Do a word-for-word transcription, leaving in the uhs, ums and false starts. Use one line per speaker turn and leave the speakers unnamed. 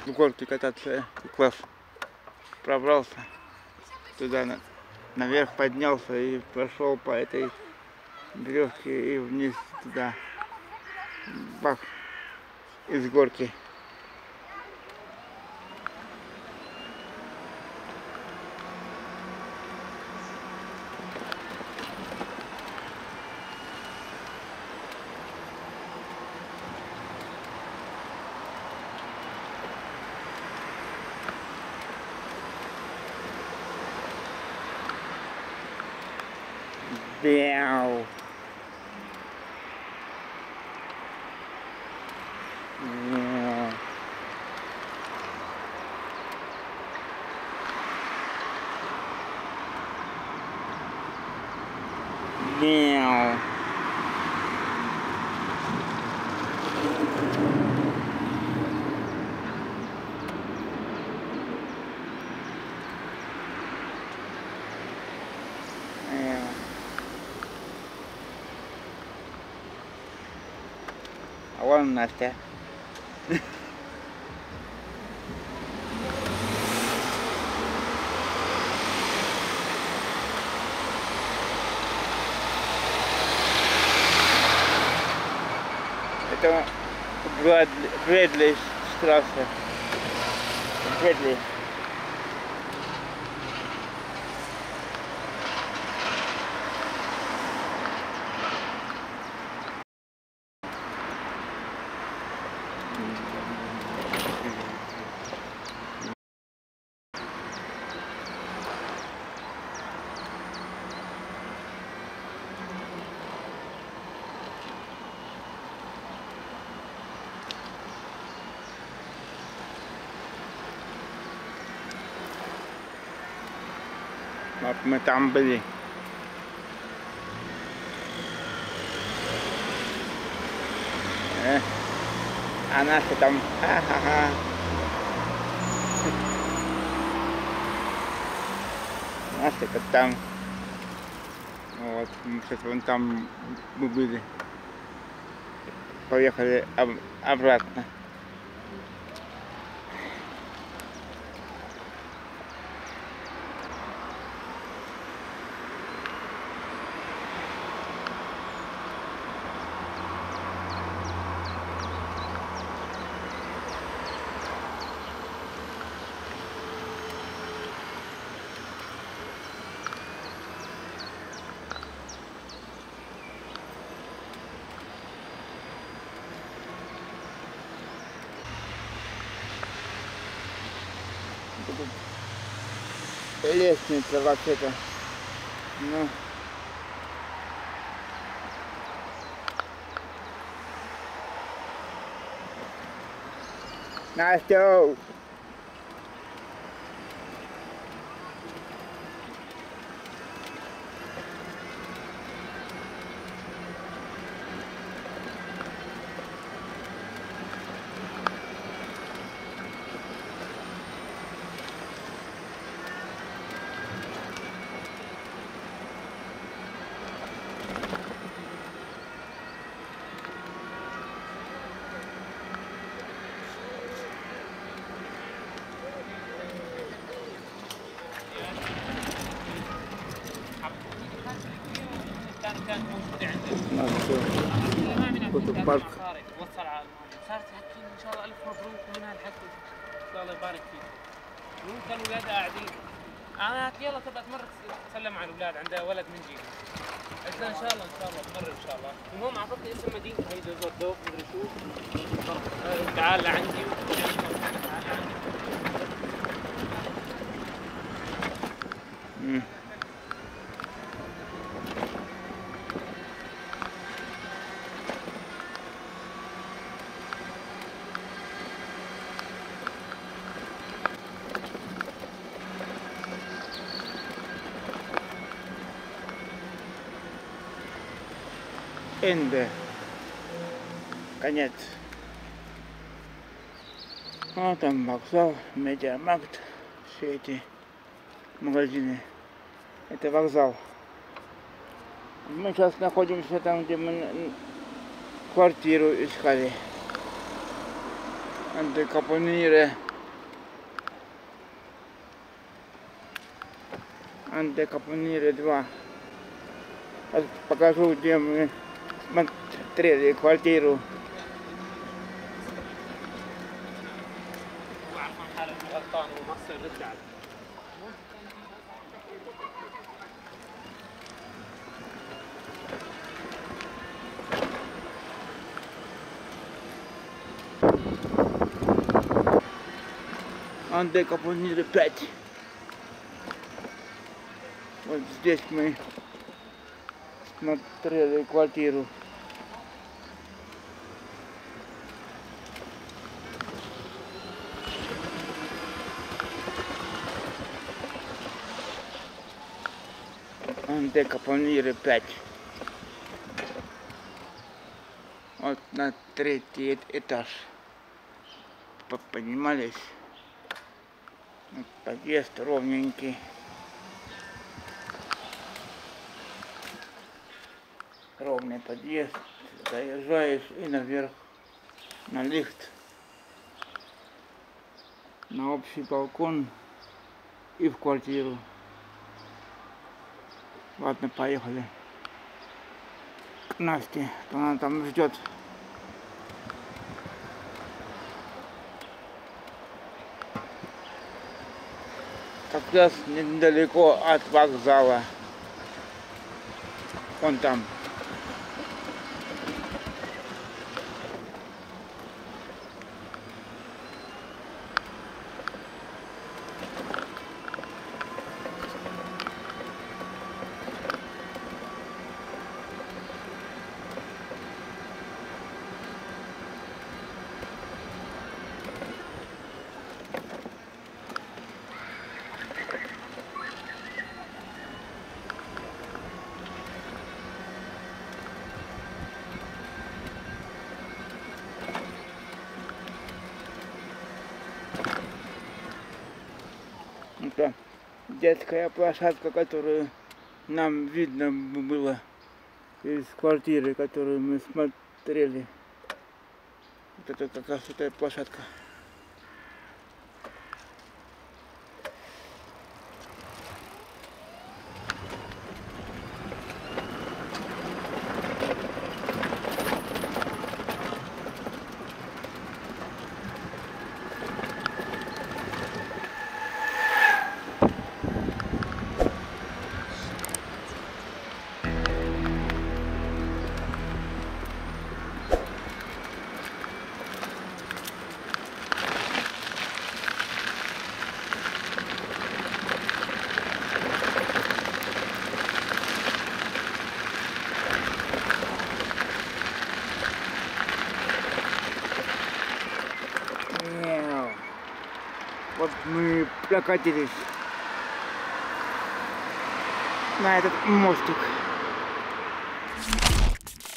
в горке кататься, и класс. Пробрался туда, на, наверх поднялся и прошел по этой веревке и вниз туда. Бах! Из горки. Мяу. Мяу. Мяу. А вон Настя. Это Брэдли, Брэдли Штрассе. Брэдли. Вот мы там были. Э, а наши там, ха-ха-ха. Наши-то там. Вот, мы сейчас вон там мы были. Поехали об, обратно. Лестница вообще-то. Ну. Настя!
كان موجود عندنا. كنت بارك. وصل على صارت هالحين ان شاء الله الف مبروك ومنها الحكي. الله يبارك فيك. ممكن الاولاد قاعدين. انا يلا تبقى تمر تسلم على الاولاد عندها ولد من جيل. قلت ان شاء الله ان شاء الله تمر ان شاء الله. المهم اعطتني اسم مدينه هيدا زودوك مدري شو. تعال لعندي تعال لعندي.
Энде. Конец. Вот там вокзал, Медиамаркт, все эти магазины. Это вокзал. Мы сейчас находимся там, где мы квартиру искали. Анде Капонире. Антекапониры два. Покажу, где мы смотрели квартиру. Антекапониры пять. Вот здесь мы смотрели квартиру. Антекапониры пять. Вот на третий этаж. Поднимались. Подъезд ровненький. Ровный подъезд. Заезжаешь и наверх на лифт. На общий балкон и в квартиру. Ладно, поехали к Насте, она там ждет. Как раз недалеко от вокзала. Вон там. Это детская площадка, которую нам видно было из квартиры, которую мы смотрели. Вот это как раз эта площадка. Вот мы прокатились на этот мостик.